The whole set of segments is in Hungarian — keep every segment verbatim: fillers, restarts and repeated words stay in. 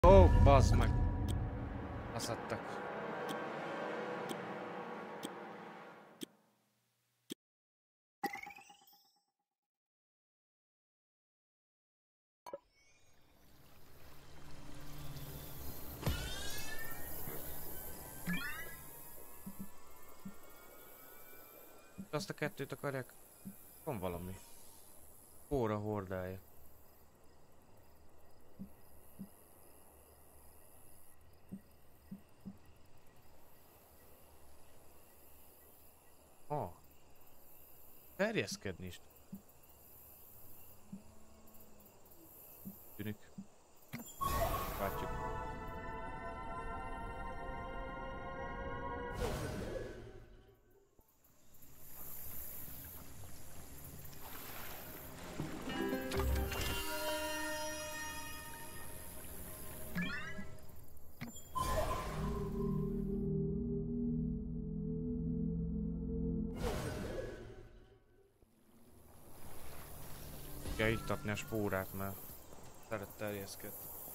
Ó, bazd meg! Baszadtak. Azt a kettőt akarják? Van valami. Óra hordája. Ah. Terjeszkedni is. Tűnik. Látjuk. Kell iktatni a spórát, mert szeret terjeszkedni.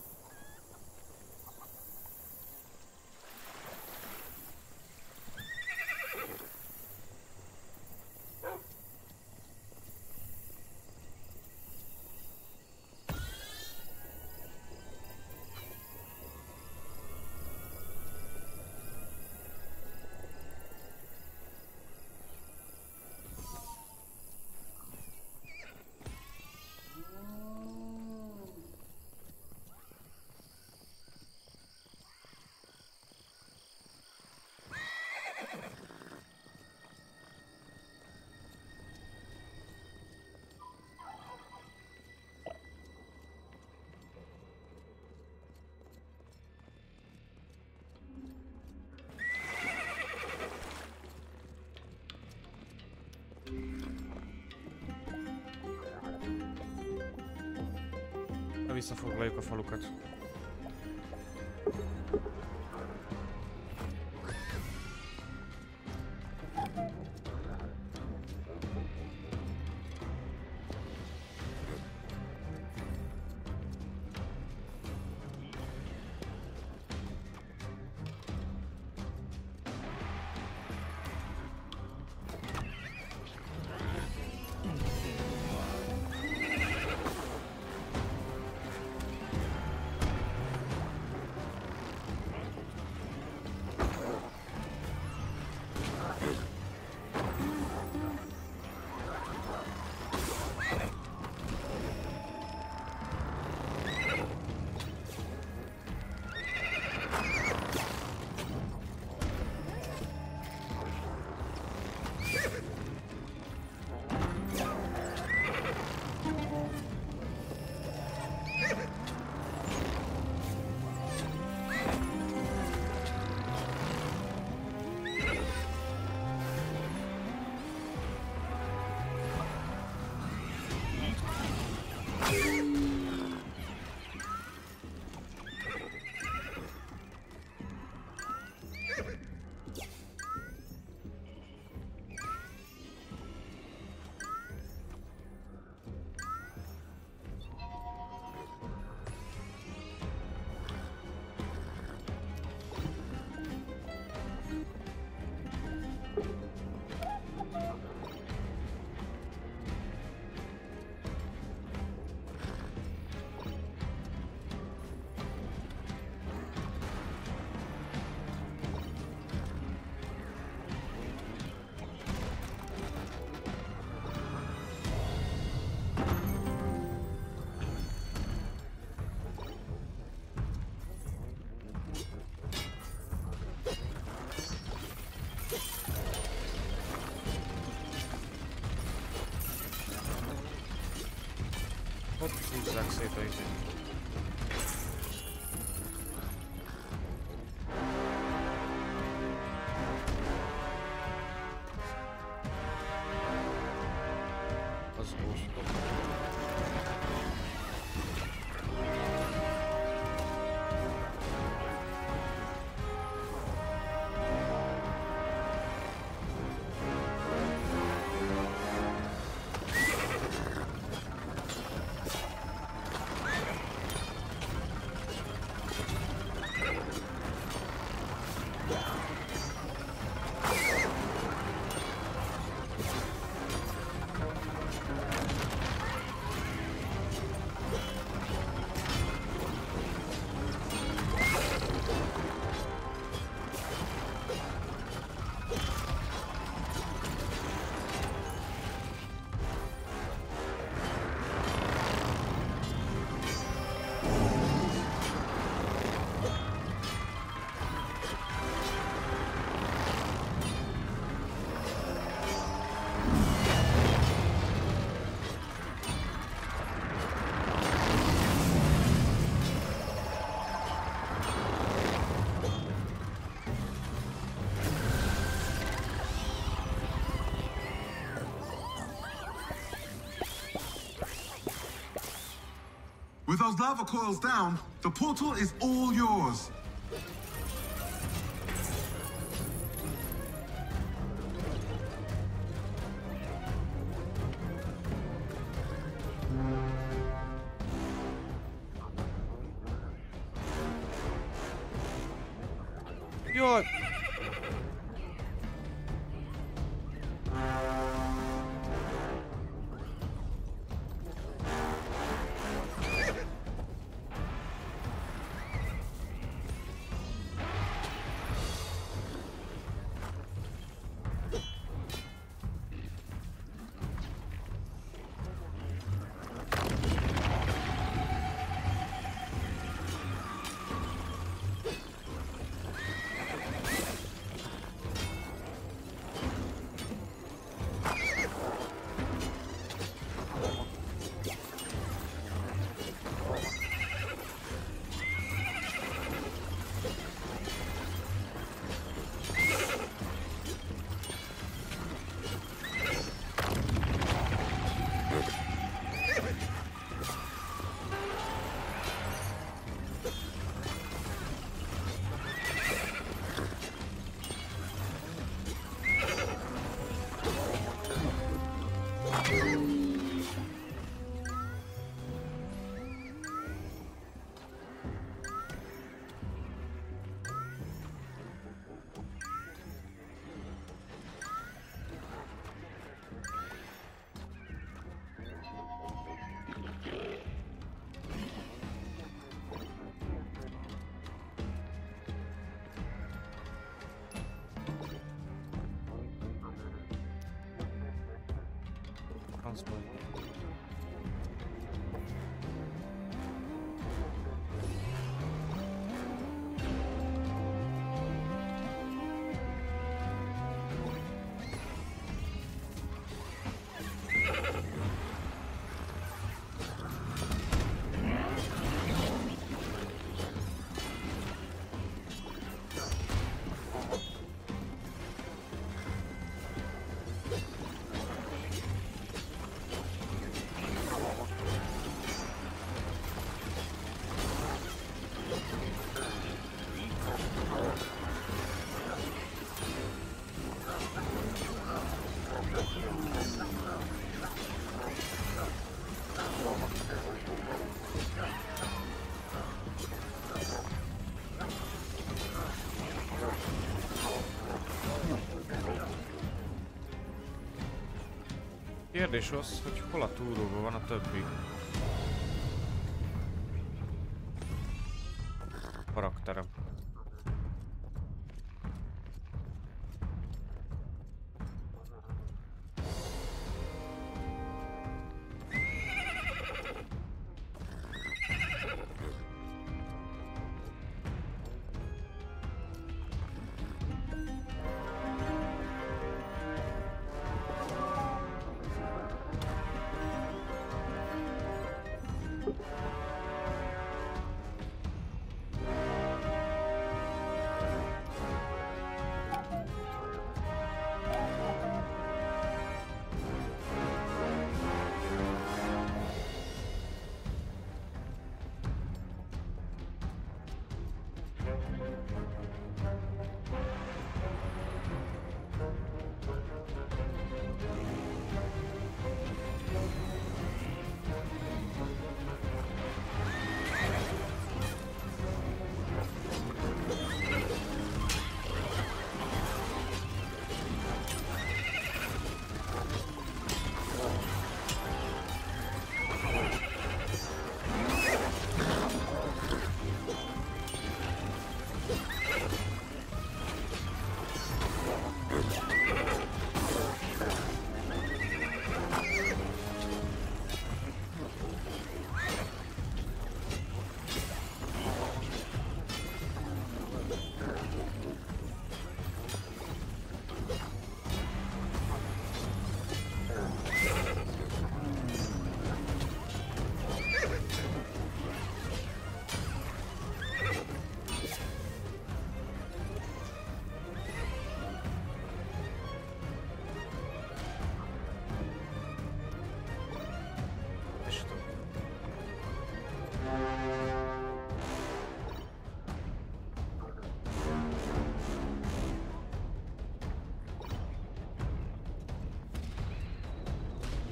Visszafoglaljuk a falukat. Ott húzzák szét a izét. Az osztom. those lava coils down, the portal is all yours. Jaj! Francból. Kérdés az, hogy hol a túróban van a többi karakterem.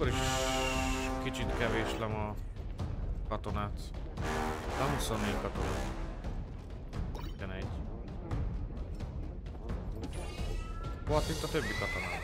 akkor is kicsit kevéslem a katonát. De huszonnégy katona. tizenegy. Volt itt a többi katona.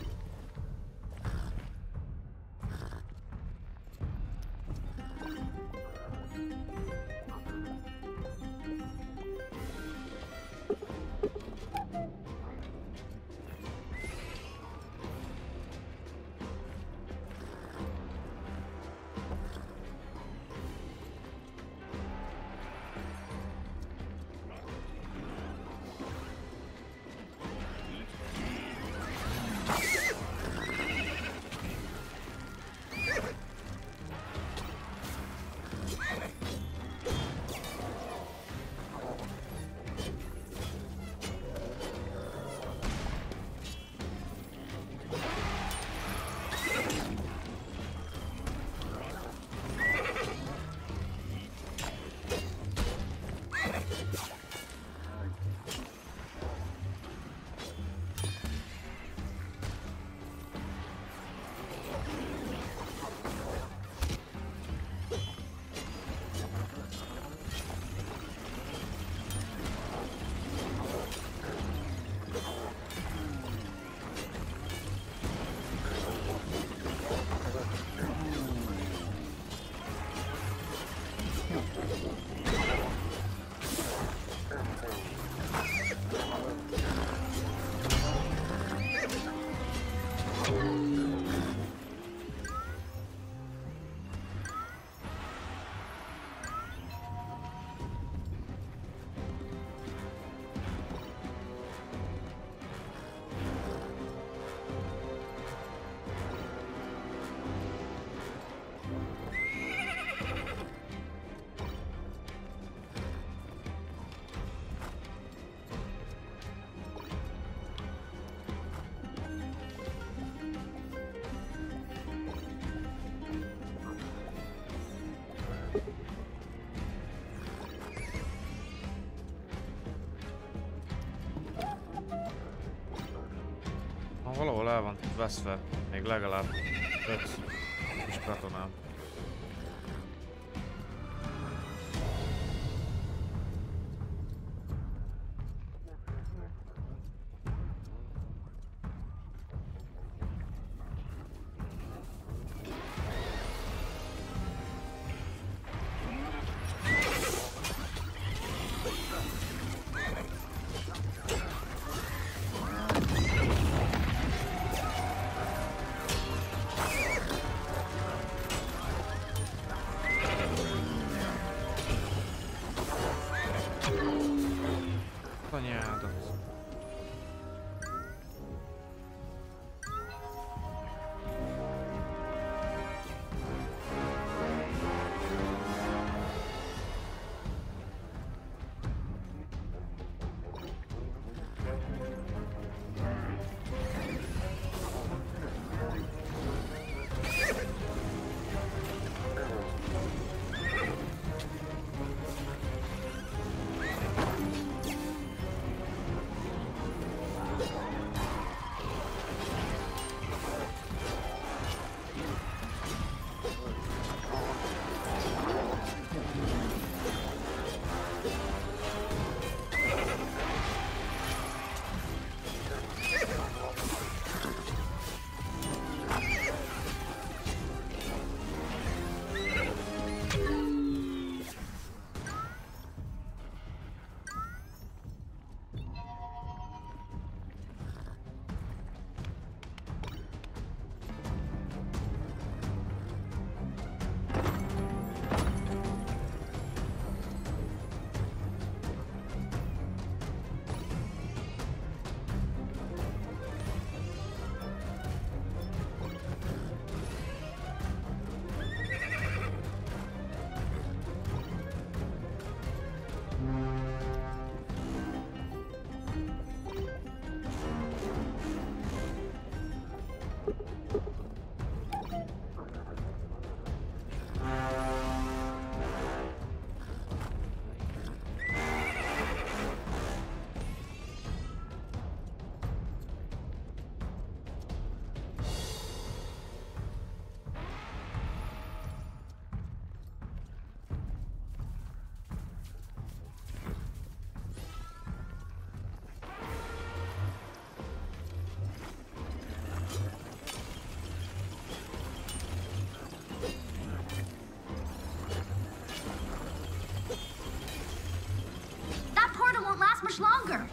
Valahol el van veszve, még legalább öt kis katonám. much longer?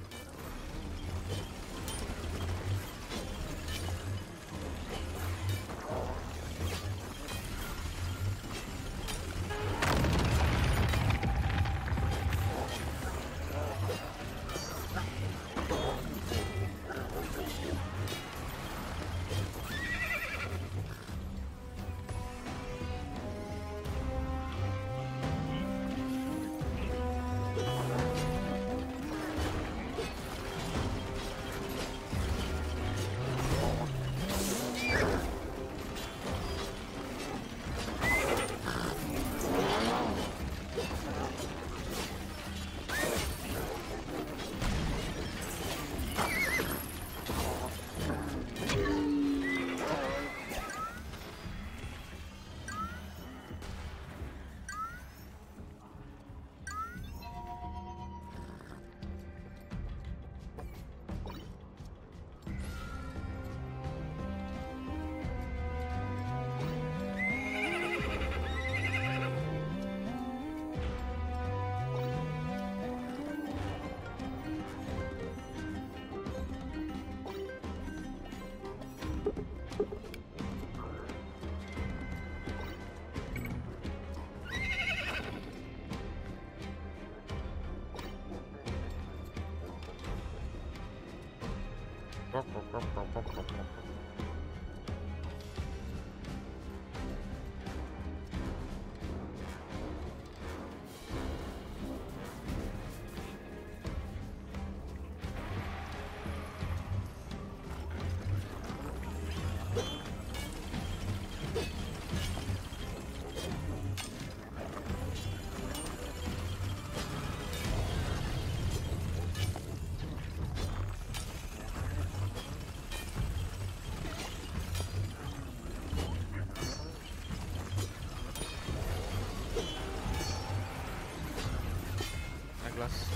Glass.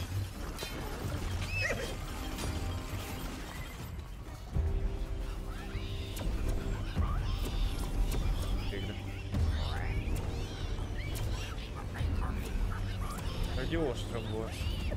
Végre. Egy jó ostrom volt.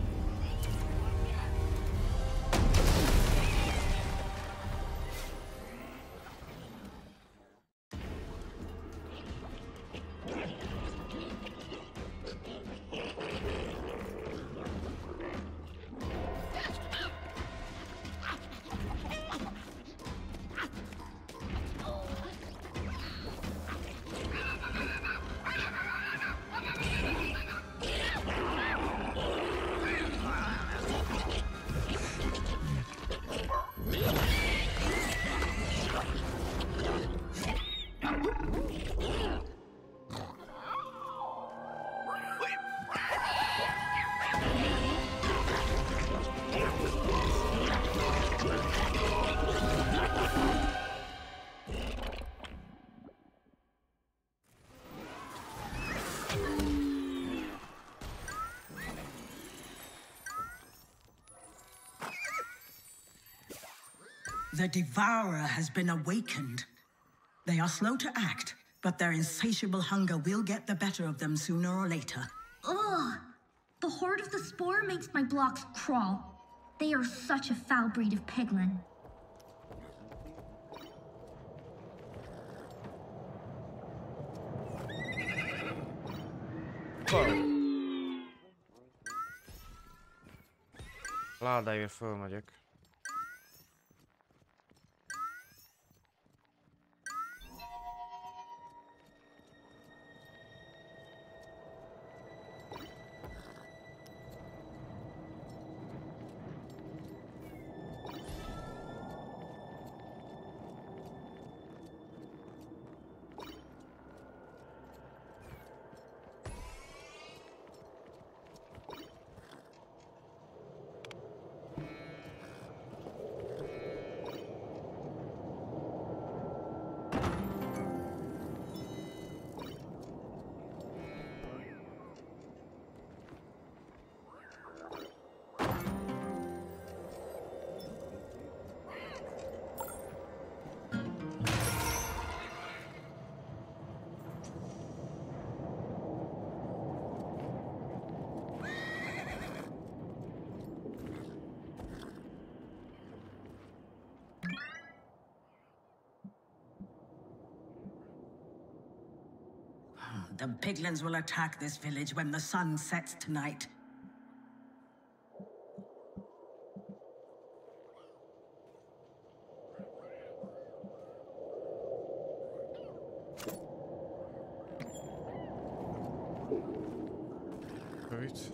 The Devourer has been awakened. They are slow to act, but their insatiable hunger will get the better of them sooner or later. Ugh! The horde of the Spore makes my blocks crawl. They are such a foul breed of piglin. Ládáért fölmegyek. The piglins will attack this village when the sun sets tonight. Right.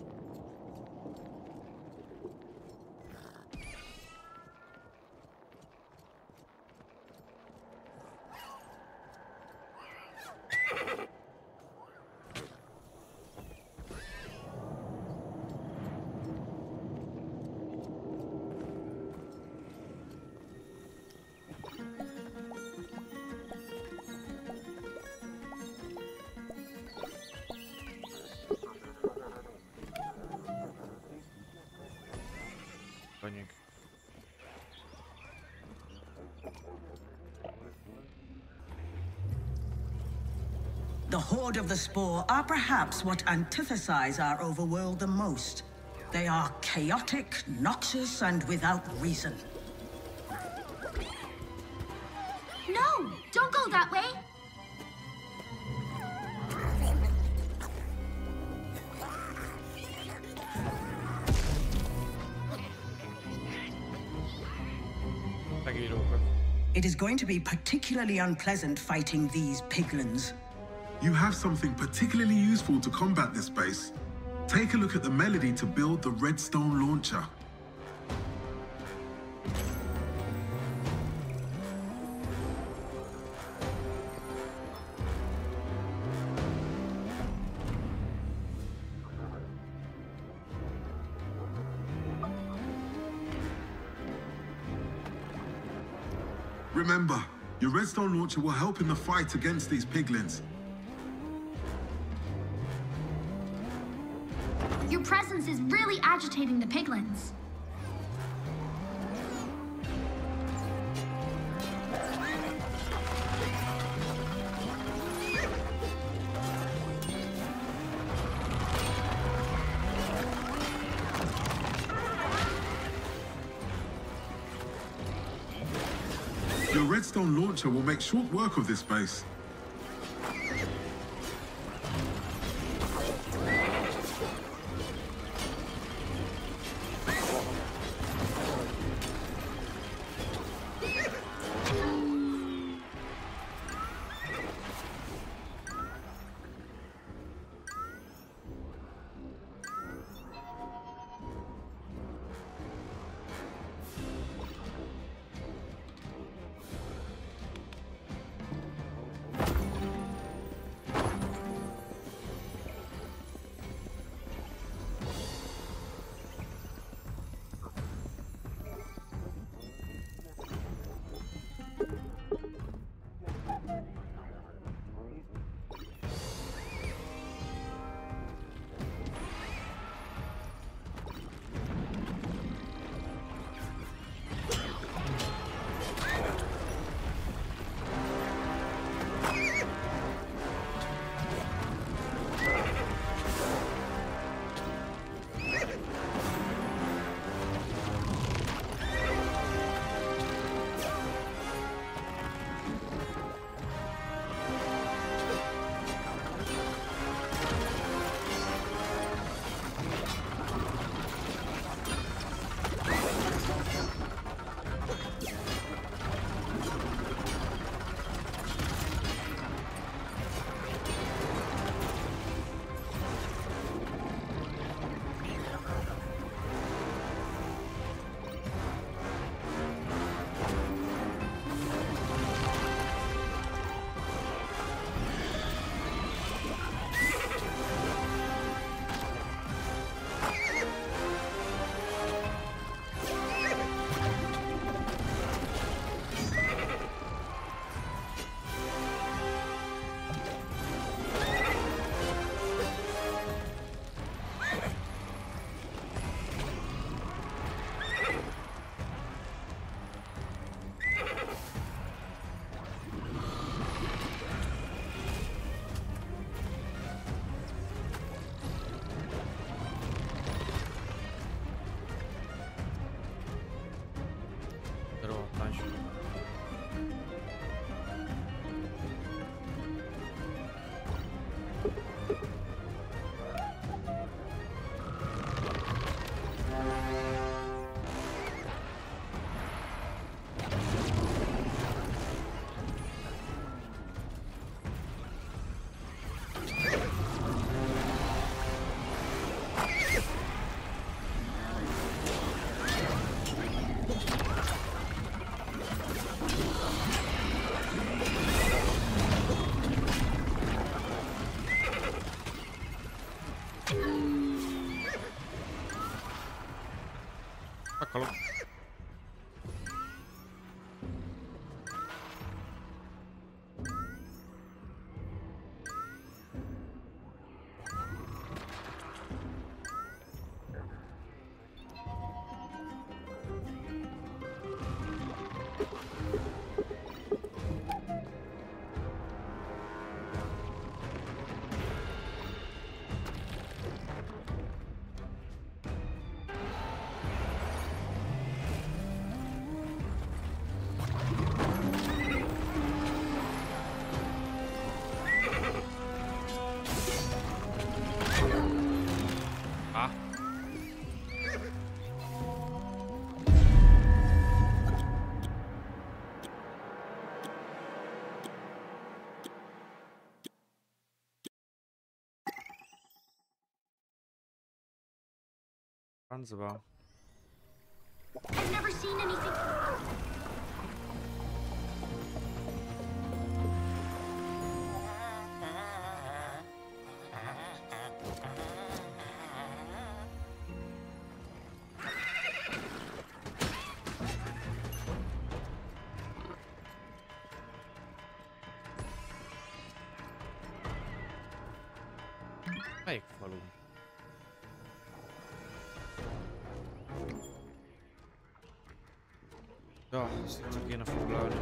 Konik. The Horde of the Spore are perhaps what antithesize our overworld the most. They are chaotic, noxious, and without reason. No! Don't go that way! Takiej ruchy. It is going to be particularly unpleasant fighting these piglins. You have something particularly useful to combat this base. Take a look at the melody to build the redstone launcher. Remember, your redstone launcher will help in the fight against these piglins. Your presence is really agitating the piglins. Your redstone launcher will make short work of this base. Meghalok. Francba. I've never seen anything. Melyik falu? Ja, ezt csak kéne foglalni.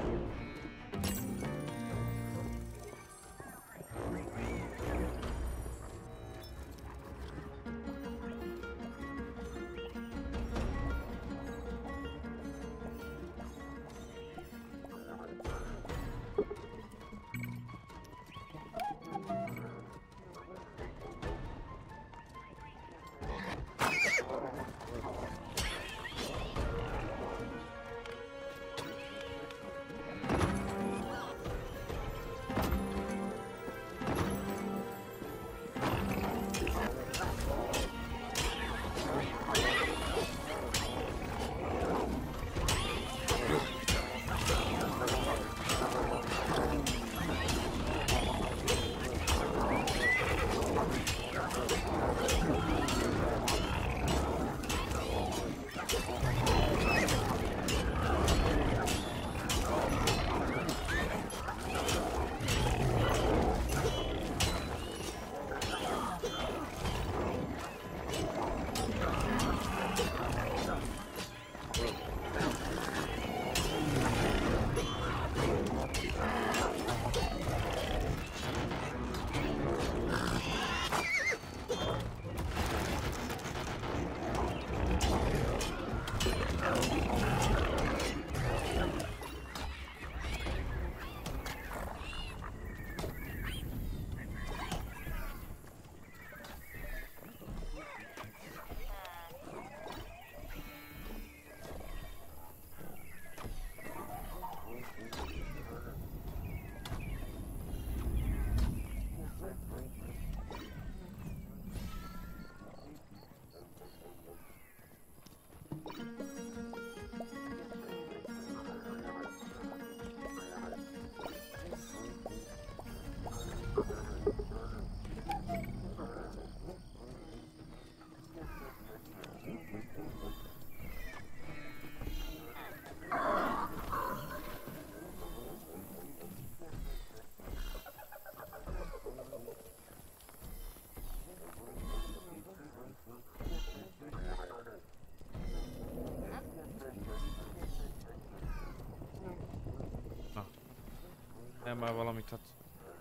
Nem már valamit, hát...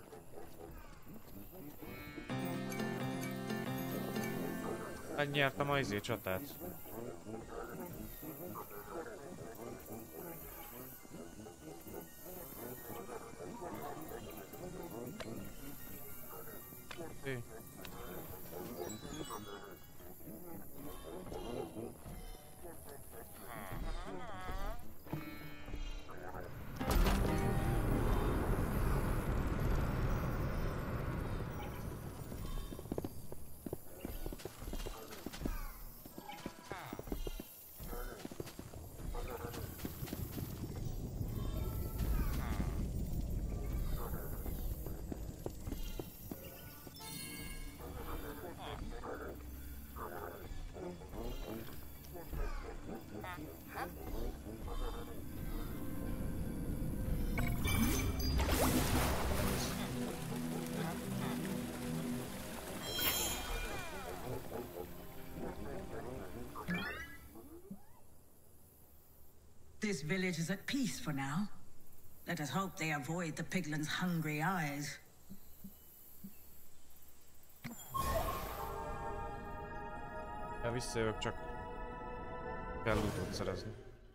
Megnyertem a izé csatát. Hey. this village is at peace for now. Let us hope they avoid the piglins' hungry eyes. Ja visszajövök, csak kell lootot szerezni.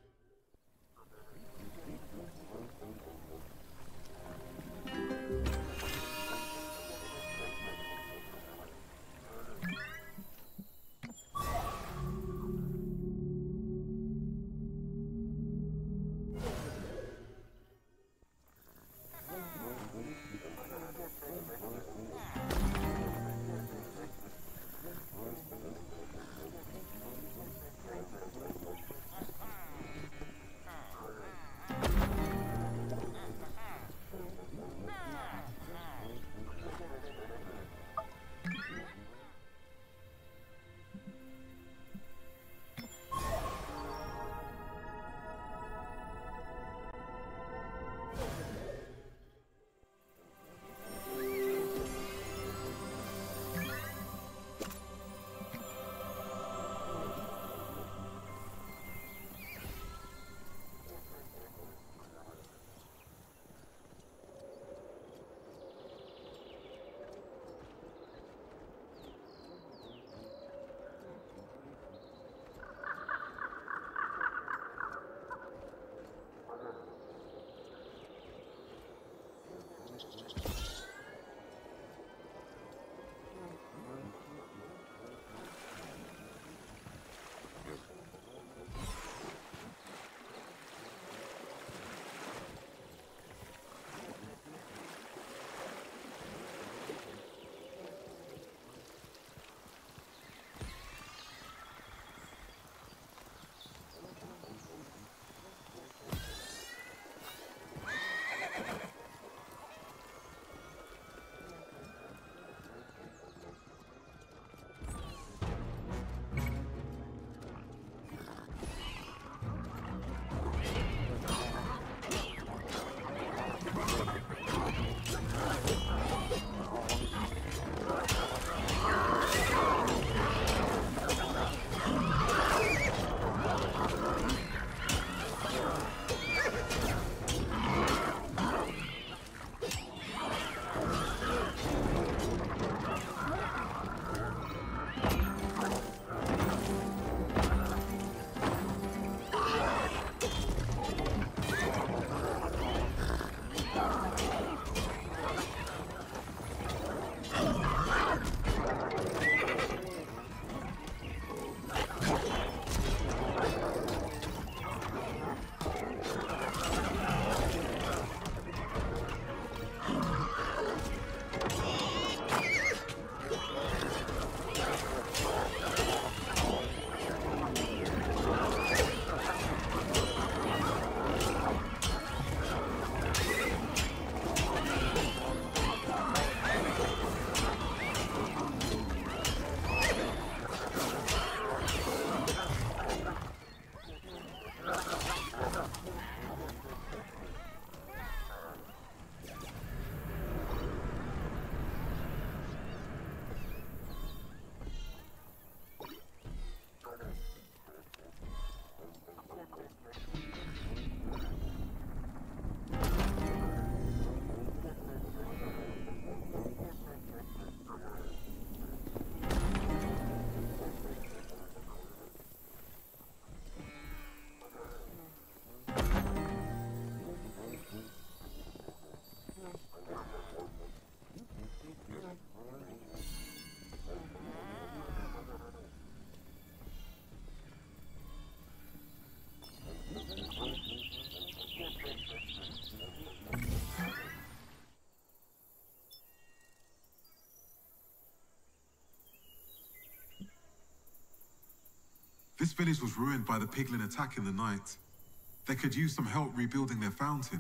This village was ruined by the piglin attack in the night. They could use some help rebuilding their fountain.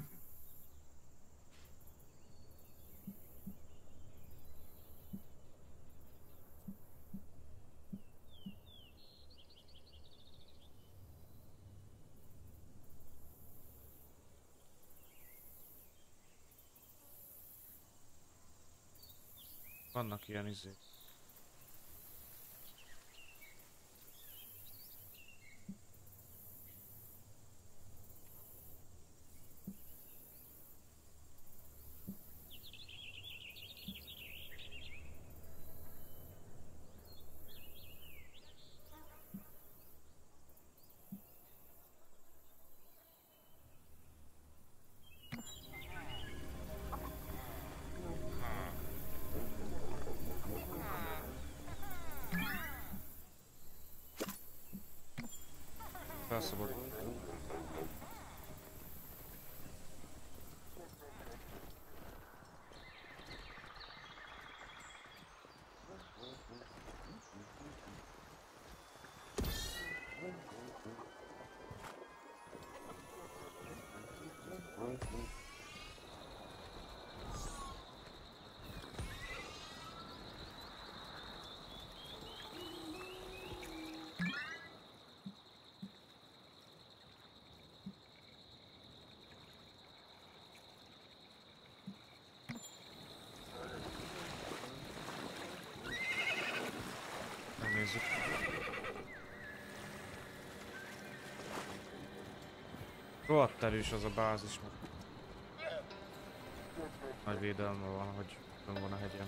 Vannak ilyen izék. felszabadul. Nézzük. Rohadt erős az a bázis, mert nagy védelme van, hogy nem van a hegyen.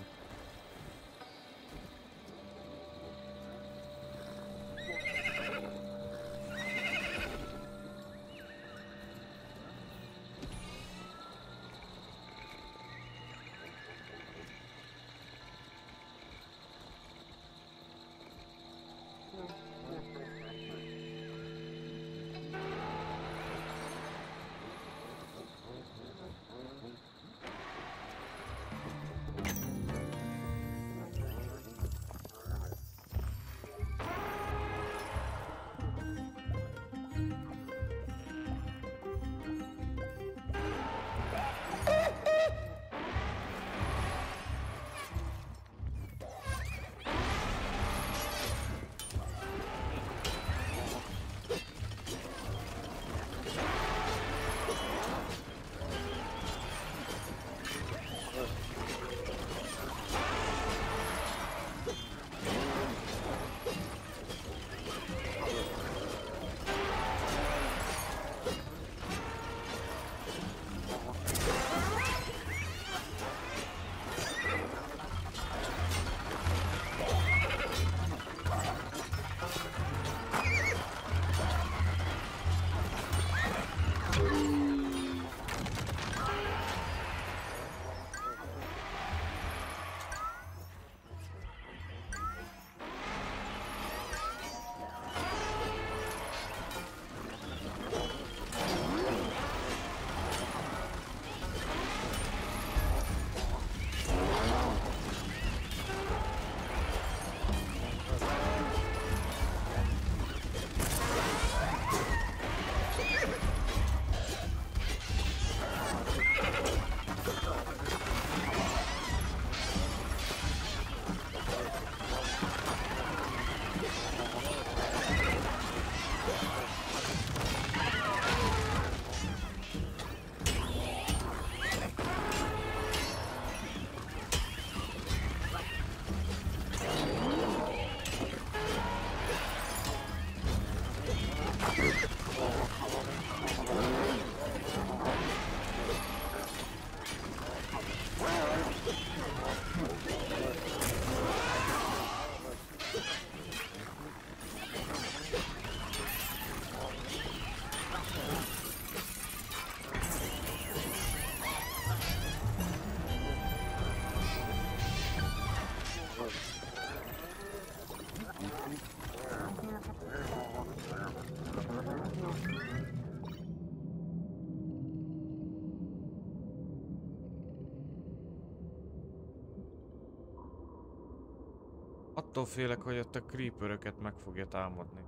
Attól félek, hogy ott a creeperöket meg fogja támadni.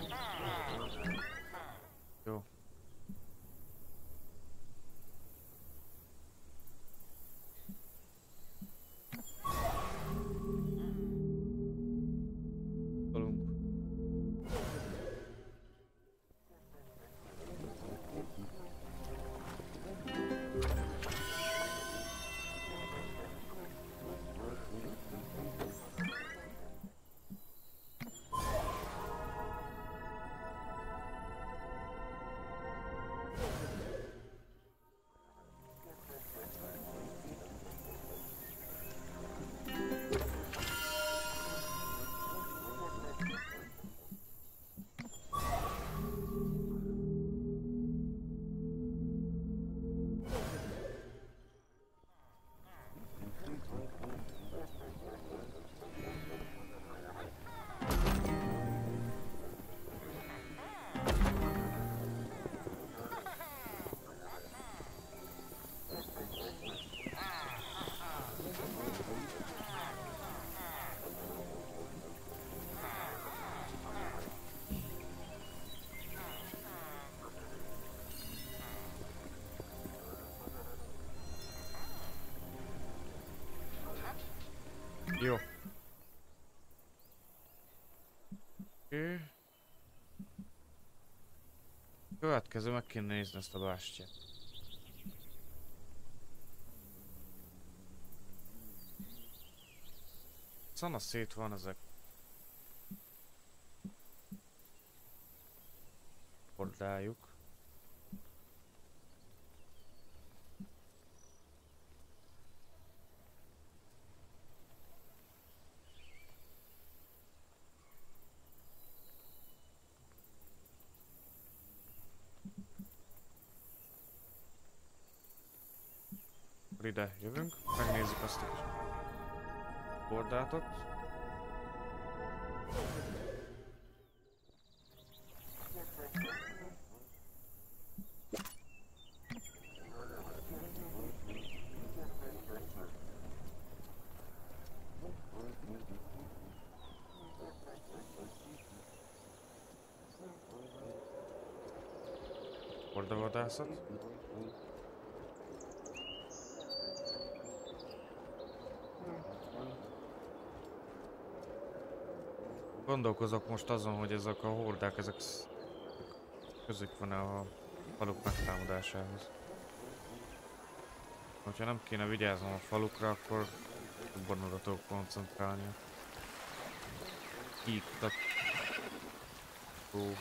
Jó. Tolunk. Jó. Oké. Következő, meg kéne nézni ezt a bástyát. Szana szét van ezek. Hordájuk. Ide jövünk, megnézzük azt a bordátot. Bordavadászat. Gondolkozok most azon, hogy ezek a hordák, ezek közük van a faluk megtámadásához. Ha nem kéne vigyáznom a falukra, akkor jobban oda tudok koncentrálni a kiiktató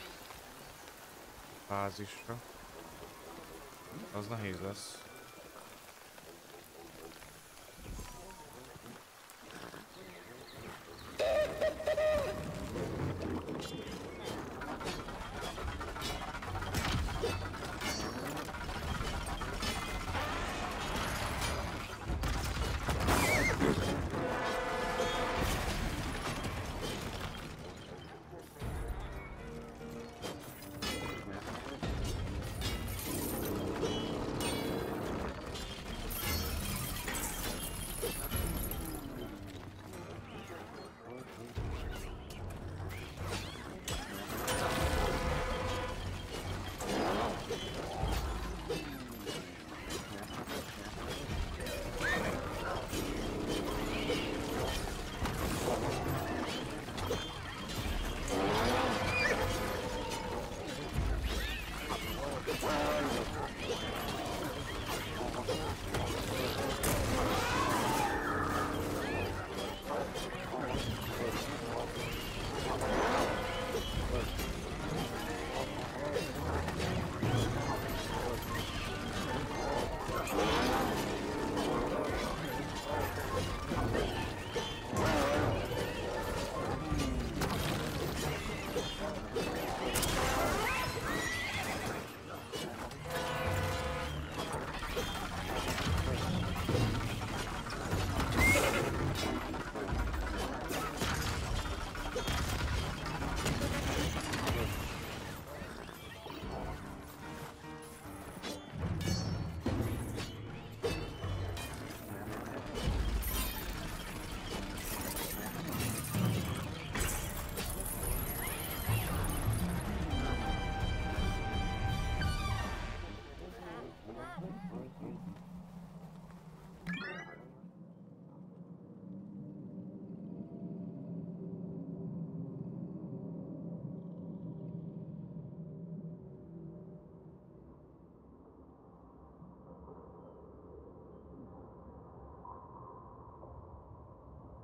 fázisra. Az nehéz lesz.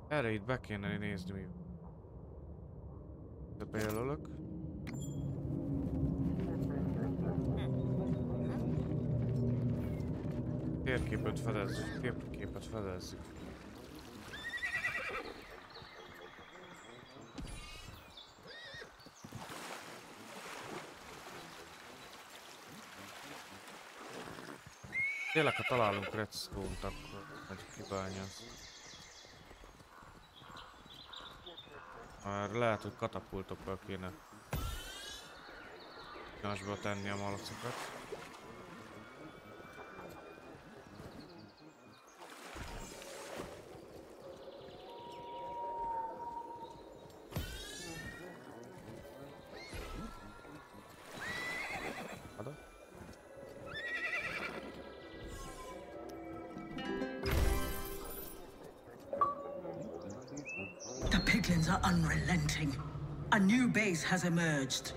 Erre itt be kéne nézni mi. De bejelölök. Térképet fedezzük, térképet fedezzük. Tényleg, ha találunk redstone-t, akkor majd kibányász. Már lehet, hogy katapultokkal kéne másba tenni a malacokat. The piglins are unrelenting. A new base has emerged.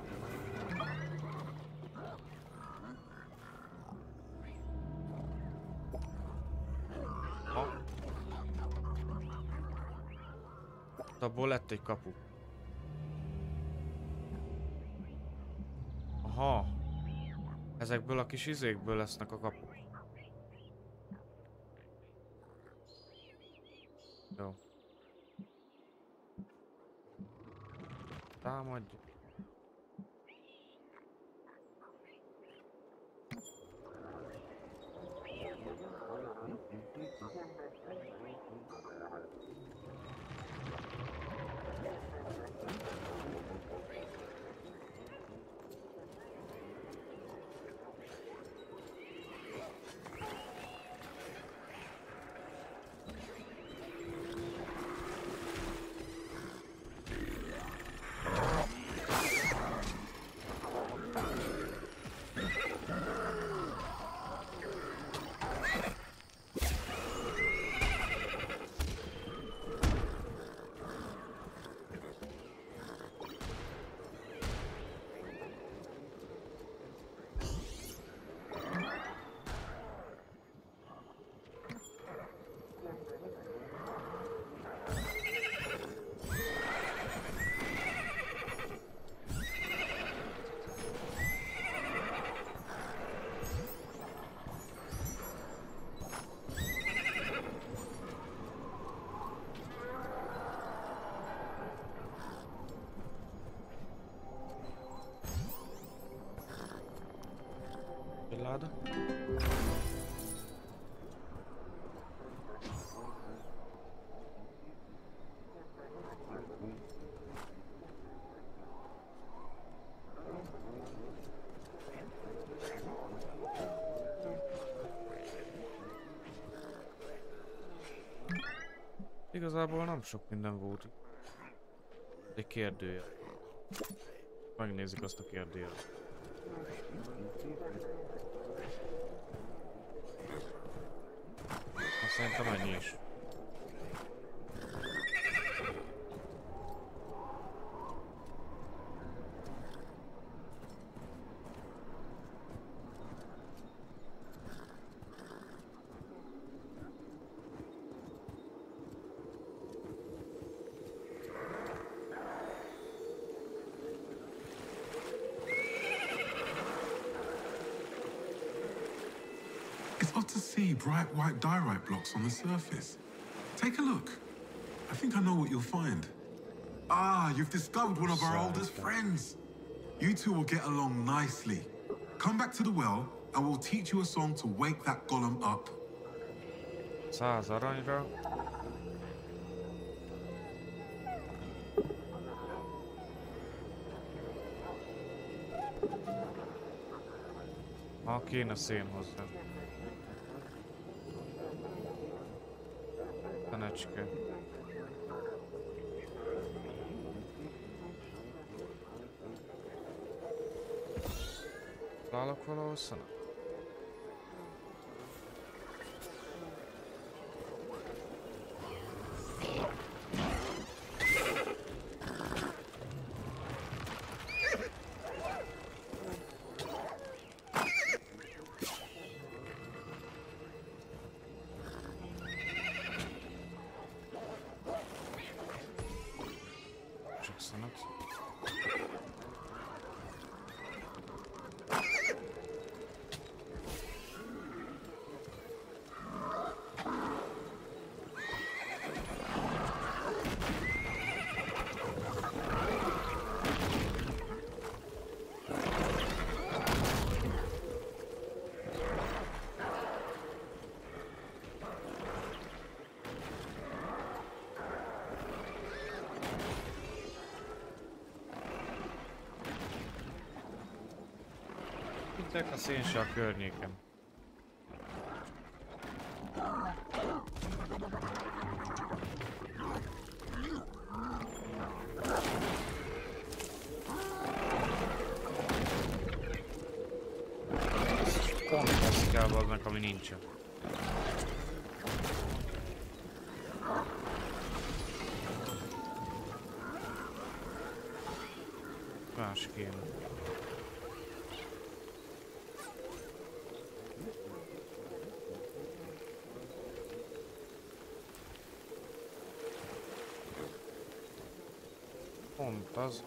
Ha. Abból lett egy kapu. Aha. Ezekből a kis izékből lesznek a kapuk. Jó. Támadj. Láda. Igazából nem sok minden volt. Egy kérdője. Megnézzük azt a kérdőjét. Szerintem ennyi is. It's odd to see bright white diorite blocks on the surface. Take a look. I think I know what you'll find. Ah, you've discovered one of our oldest friends. You two will get along nicely. Come back to the well, and we'll teach you a song to wake that golem up. Száz aranyra. Ha kéne szén hozzá. Tanecske. Találok valahol szanat? Tek a szén se a környéken. Pont ezt kell valamelyik, ami nincsen. Más kéne. Pont az.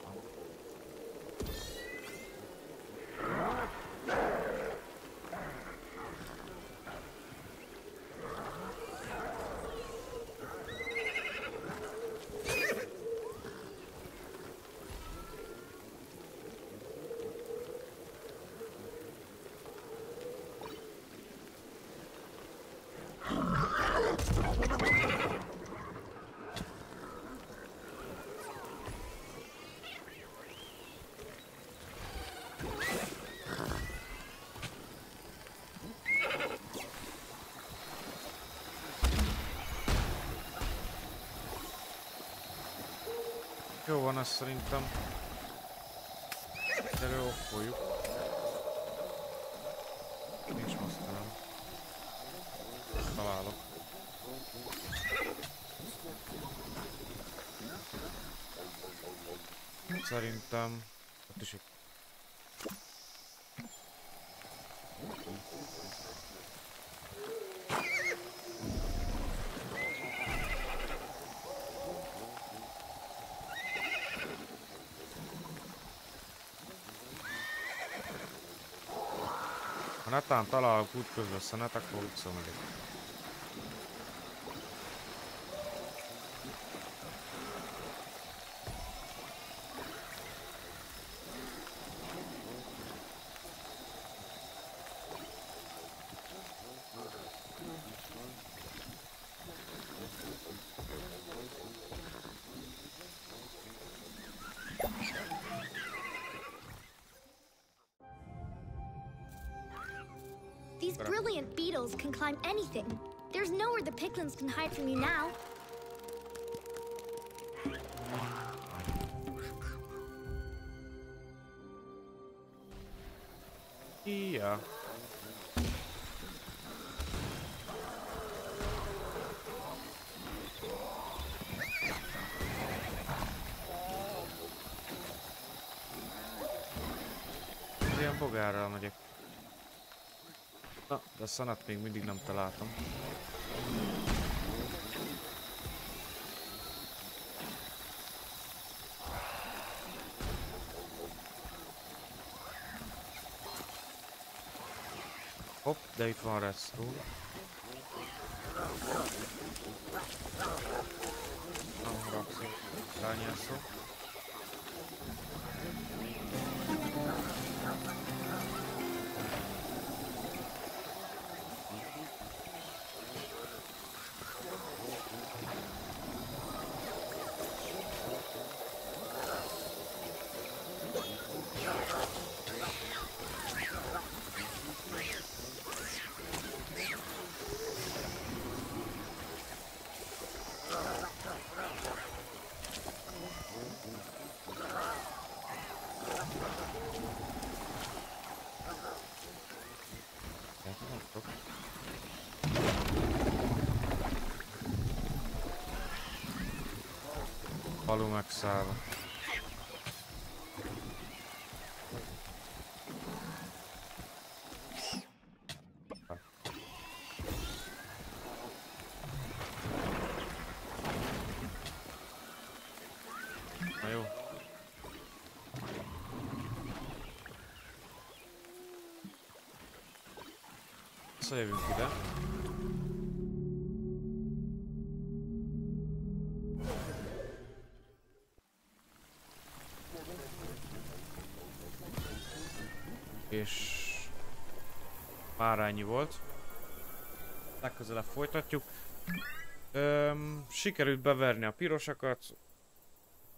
Jó van, azt szerintem. Erről offoljuk. Nincs masztalom. Találok. Szerintem... Ott is egy... Ha netán találok útközben szenet, akkor visszamegyek. These brilliant beetles can climb anything. There's nowhere the piglins can hide from you now. Yeah. Ilyen bogárral megyek. Na, de a szanat még mindig nem találtam. Hopp, de itt van redstone. Nem rakszó, rányászó. Falu megszállva. Na jó. Szóval jövünk ide. És már ennyi volt. Legközelebb folytatjuk. Öm, sikerült beverni a pirosakat.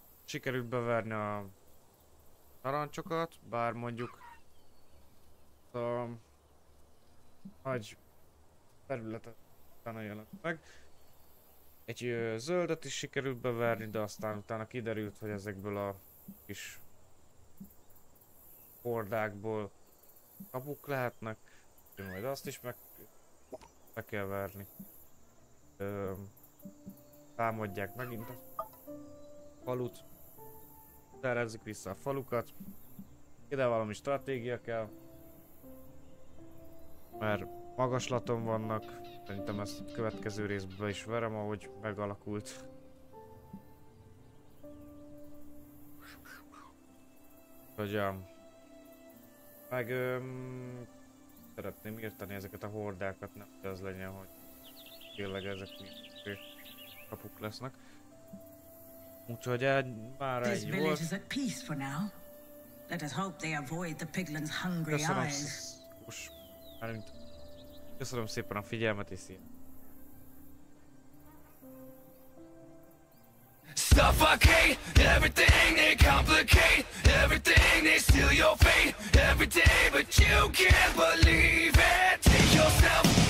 Sikerült beverni a narancsokat, bár mondjuk a nagy területet utána jelent meg. Egy ö, zöldet is sikerült beverni, de aztán utána kiderült, hogy ezekből a kis hordákból kapuk lehetnek. Majd azt is meg, meg kell verni. Ö, támadják megint a falut. Terezzük vissza a falukat. Ide valami stratégia kell. Mert magaslaton vannak. Szerintem ezt a következő részben is verem, ahogy megalakult. Hogy um, meg um, szeretném írtani ezeket a hordákat, nem hogy az legyen, hogy tényleg ezek kapuk lesznek. Úgyhogy egy, már This egy village volt. is at peace for now. Let us hope they avoid the piglins' hungry Köszönöm, eyes. sz- most, mármint, köszönöm szépen a figyelmet és szia. Suffocate everything they complicate, everything they steal your fate every day, but you can't believe it. Take yourself